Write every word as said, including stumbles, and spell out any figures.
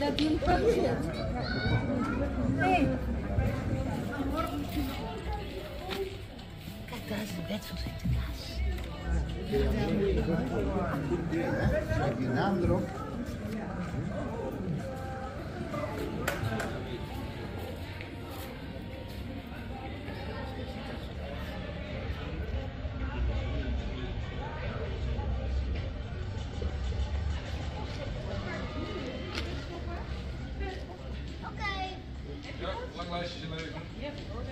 dat hij een pakje zet. Nee. Kijk, daar is het bed van Sinterklaas. Schrijf je naam erop. Ja, lang lijstje leven.